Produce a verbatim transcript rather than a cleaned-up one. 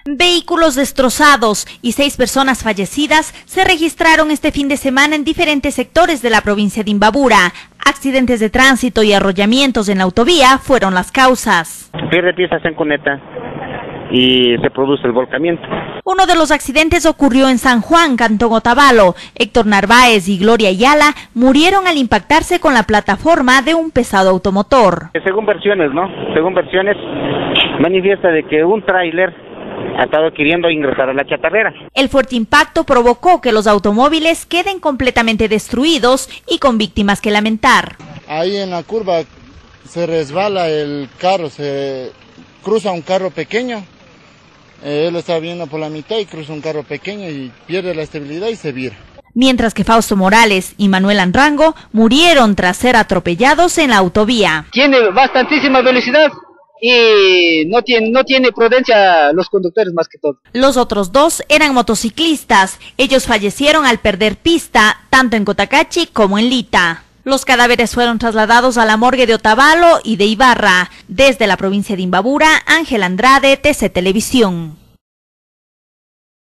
Vehículos destrozados y seis personas fallecidas se registraron este fin de semana en diferentes sectores de la provincia de Imbabura. Accidentes de tránsito y arrollamientos en la autovía fueron las causas. Pierde piezas en cuneta y se produce el volcamiento. Uno de los accidentes ocurrió en San Juan, Cantón Otavalo. Héctor Narváez y Gloria Ayala murieron al impactarse con la plataforma de un pesado automotor. Según versiones, ¿no? Según versiones, manifiesta de que un tráiler ha estado queriendo ingresar a la chatarrera. El fuerte impacto provocó que los automóviles queden completamente destruidos y con víctimas que lamentar. Ahí en la curva se resbala el carro, se cruza un carro pequeño. Eh, él está viendo por la mitad y cruza un carro pequeño y pierde la estabilidad y se vira. Mientras que Fausto Morales y Manuel Anrango murieron tras ser atropellados en la autovía. Tiene bastantísima velocidad y no tiene, no tiene prudencia los conductores más que todo. Los otros dos eran motociclistas. Ellos fallecieron al perder pista, tanto en Cotacachi como en Lita. Los cadáveres fueron trasladados a la morgue de Otavalo y de Ibarra. Desde la provincia de Imbabura, Ángel Andrade, T C Televisión.